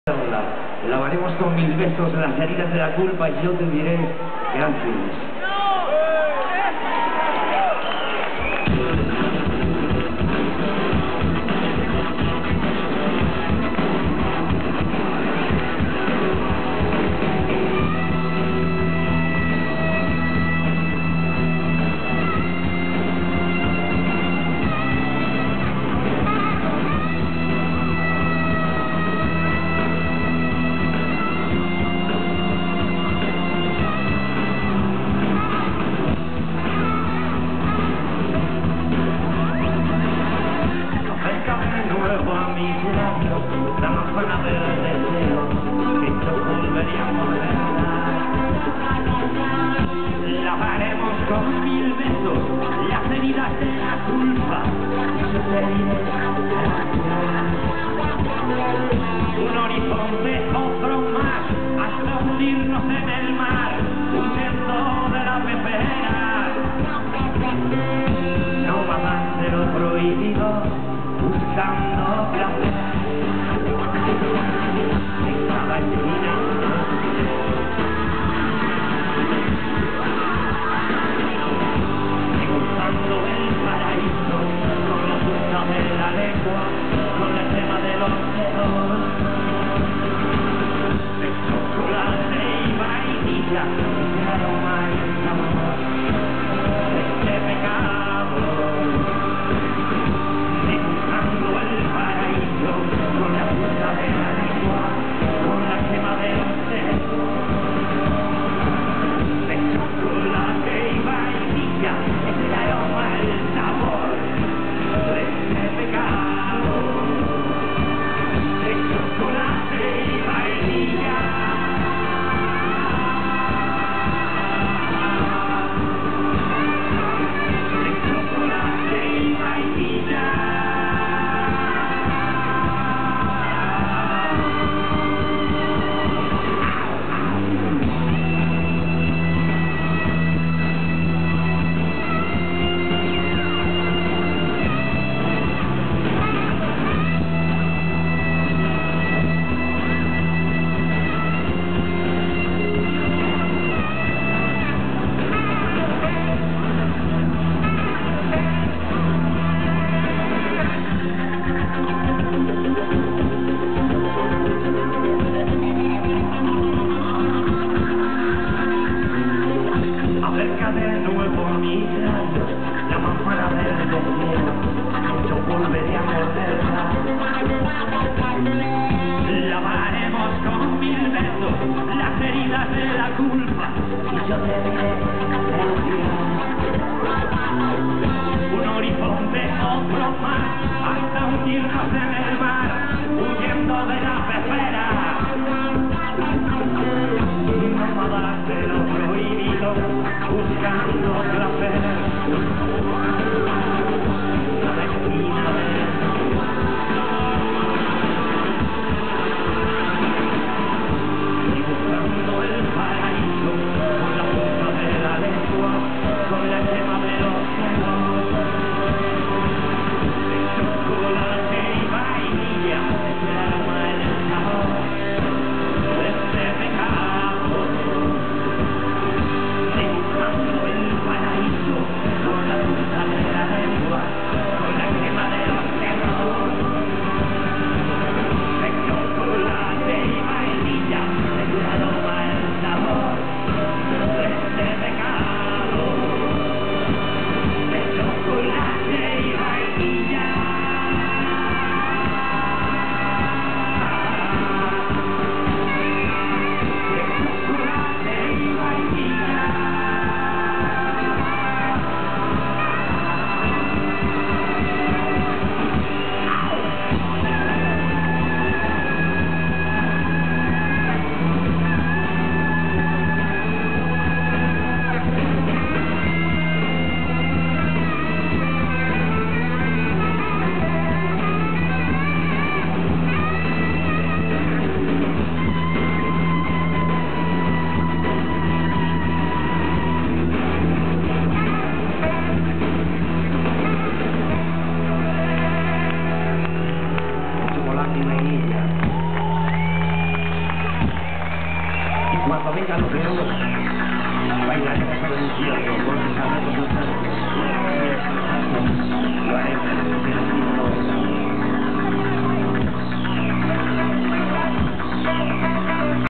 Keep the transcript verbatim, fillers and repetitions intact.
Lavaremos con mil besos las heridas de la culpa y yo te diré gracias. La manzana del deseo que yo volvería a morderla. Lavaremos con mil besos las heridas de la culpa. Yo te diré gracias. Un horizonte, otro más, hasta hundirnos en el mar, huyendo de la pepera. No más de lo prohibido, buscando placer. Dibujando el paraíso con la punta de la lengua, con la yema de los dedos, de chocolate y vainilla, el aroma y el sabor de este pecado. Dibujando el paraíso con la punta de la lengua, con la yema de los dedos, de chocolate y vainilla, el aroma, el sabor de este pecado, de chocolate y vainilla. De chocolate y vainilla. Acerca de nuevo a mis labios la manzana del deseo, yo volveré a morderla. Lavaremos con mil besos las heridas de la culpa y yo te diré gracias. Un horizonte, otro más, hasta hundirnos en el mar, huyendo de la pecera. Nómadas de lo prohibido, buscando placer. La esquina del dibujando el paraíso con la punta de la lengua, con la yema de los dedos, de chocolate y vainilla, el aroma, el sabor de este pecado. Dibujando el paraíso con la escalofriados bailarines del infierno por sus arreglos